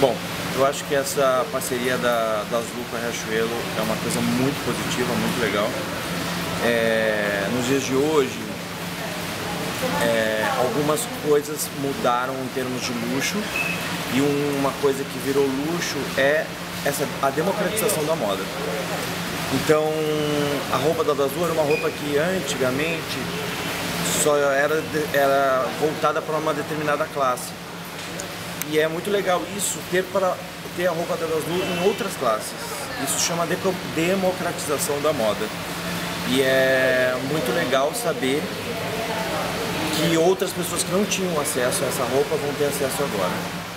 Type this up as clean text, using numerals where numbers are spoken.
Bom, eu acho que essa parceria das Lu com a Riachuelo é uma coisa muito positiva, muito legal. Nos dias de hoje, algumas coisas mudaram em termos de luxo, e uma coisa que virou luxo é a democratização da moda. Então, a roupa da Lu era uma roupa que antigamente só era voltada para uma determinada classe. E é muito legal isso, ter a roupa da Lu em outras classes. Isso chama democratização da moda. E é muito legal saber que outras pessoas que não tinham acesso a essa roupa vão ter acesso agora.